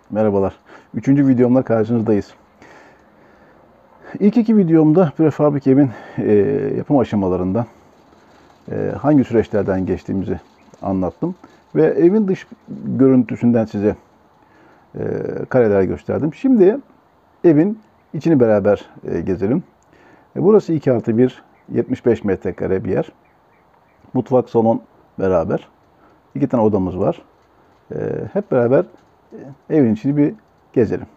Merhabalar. Üçüncü videomla karşınızdayız. İlk iki videomda prefabrik evin yapım aşamalarından, hangi süreçlerden geçtiğimizi anlattım. Ve evin dış görüntüsünden size kareler gösterdim. Şimdi evin içini beraber gezelim. Burası 2 artı 1, 75 metrekare bir yer. Mutfak, salon beraber. İki tane odamız var. Hep beraber evin içini bir gezelim.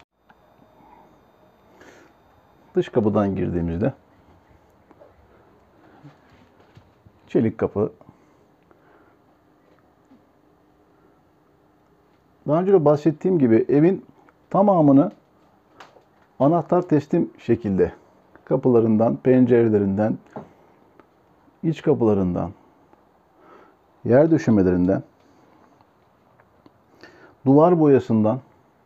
Dış kapıdan girdiğimizde çelik kapı. Daha önce de bahsettiğim gibi evin tamamını anahtar teslim şekilde kapılarından, pencerelerinden, iç kapılarından, yer döşemelerinden, duvar boyasından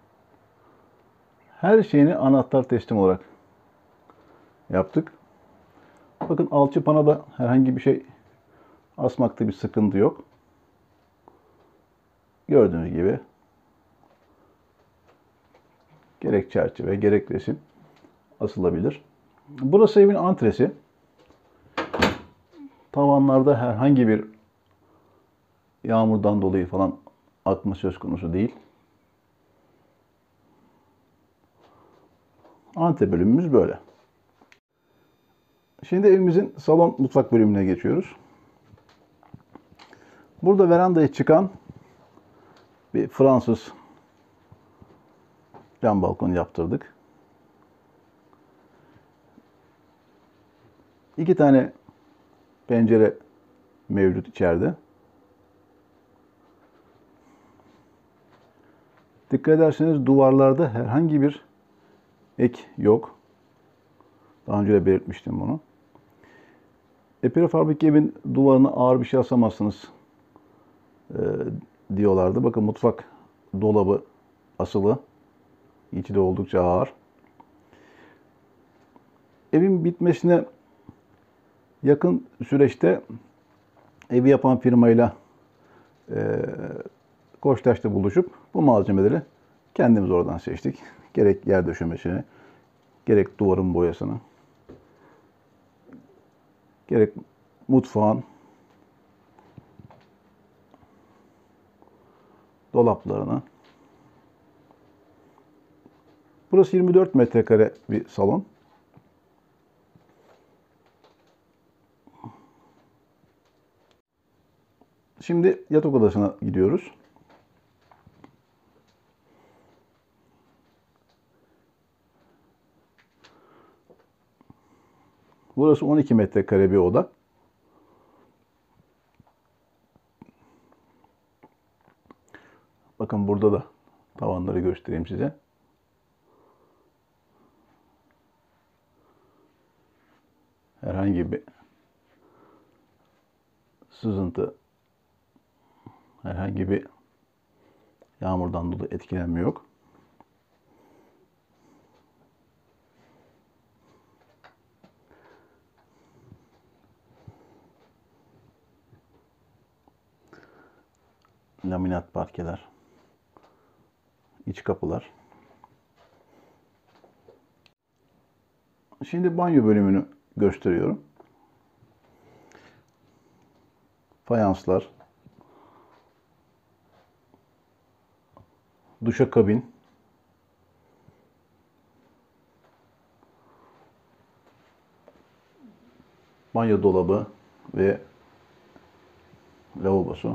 her şeyini anahtar teslim olarak yaptık. Bakın alçıpana da herhangi bir şey asmakta bir sıkıntı yok. Gördüğünüz gibi gerek çerçeve gerek resim asılabilir. Burası evin antresi. Tavanlarda herhangi bir yağmurdan dolayı falan akma söz konusu değil. Antre bölümümüz böyle. Şimdi evimizin salon mutfak bölümüne geçiyoruz. Burada verandaya çıkan bir Fransız cam balkon yaptırdık. İki tane pencere mevcut içeride. Dikkat ederseniz duvarlarda herhangi bir ek yok. Daha önce de belirtmiştim bunu. Prefabrik evin duvarına ağır bir şey asamazsınız diyorlardı. Bakın mutfak dolabı asılı. İçi de oldukça ağır. Evin bitmesine yakın süreçte evi yapan firmayla Koçtaş'ta buluşup bu malzemeleri kendimiz oradan seçtik. Gerek yer döşemesini, gerek duvarın boyasını, gerek mutfağın dolaplarını. Burası 24 metrekare bir salon. Şimdi yatak odasına gidiyoruz. Burası 12 metrekare bir oda. Bakın burada da tavanları göstereyim size. Herhangi bir sızıntı, herhangi bir yağmurdan dolayı etkilenme yok. Laminat parkeler, iç kapılar. Şimdi banyo bölümünü gösteriyorum. Fayanslar, duşakabin, banyo dolabı ve lavabosu.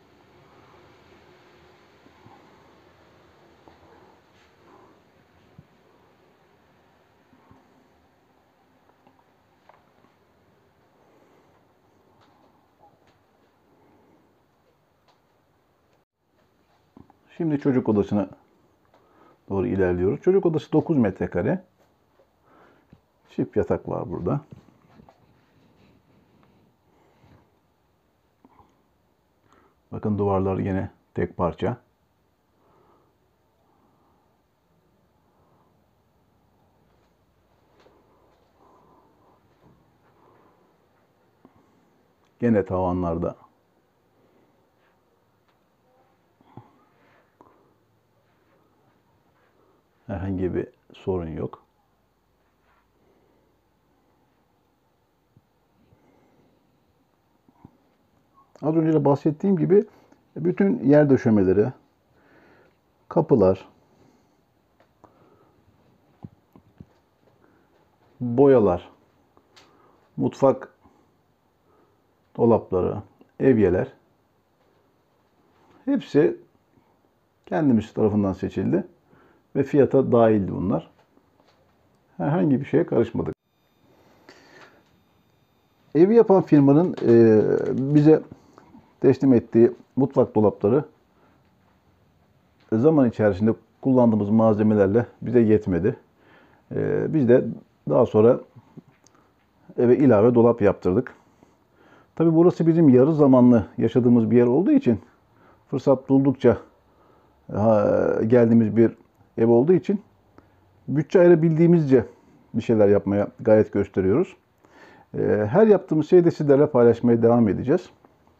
Şimdi çocuk odasına doğru ilerliyoruz. Çocuk odası 9 metrekare. Çift yatak var burada. Bakın duvarlar yine tek parça. Gene tavanlarda Herhangi bir sorun yok. Az önce de bahsettiğim gibi bütün yer döşemeleri, kapılar, boyalar, mutfak dolapları, evyeler hepsi kendimiz tarafından seçildi ve fiyata dahildi bunlar. Herhangi bir şeye karışmadık. Evi yapan firmanın bize teslim ettiği mutfak dolapları zaman içerisinde kullandığımız malzemelerle bize yetmedi. Biz de daha sonra eve ilave dolap yaptırdık. Tabii burası bizim yarı zamanlı yaşadığımız bir yer olduğu için fırsat buldukça geldiğimiz bir ev olduğu için bütçe ayırabildiğimizce bir şeyler yapmaya gayret gösteriyoruz. Her yaptığımız şeyi de sizlerle paylaşmaya devam edeceğiz.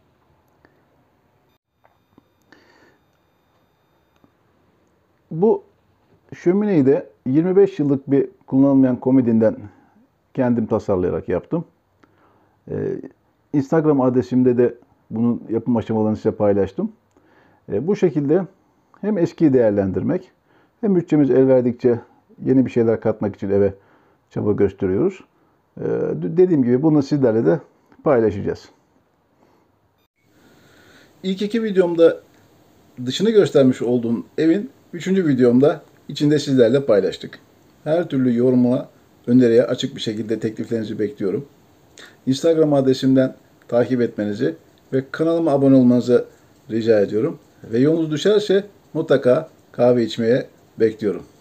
Bu şömineyi de 25 yıllık bir kullanılmayan komodinden kendim tasarlayarak yaptım. Instagram adresimde de bunun yapım aşamalarını size paylaştım. Bu şekilde hem eskiyi değerlendirmek hem bütçemiz el verdikçe yeni bir şeyler katmak için eve çaba gösteriyoruz. Dediğim gibi bunu sizlerle de paylaşacağız. İlk iki videomda dışını göstermiş olduğum evin üçüncü videomda içinde sizlerle paylaştık. Her türlü yoruma, öneriye açık bir şekilde tekliflerinizi bekliyorum. Instagram adresimden takip etmenizi ve kanalıma abone olmanızı rica ediyorum. Ve yolunuz düşerse mutlaka kahve içmeye bekliyorum.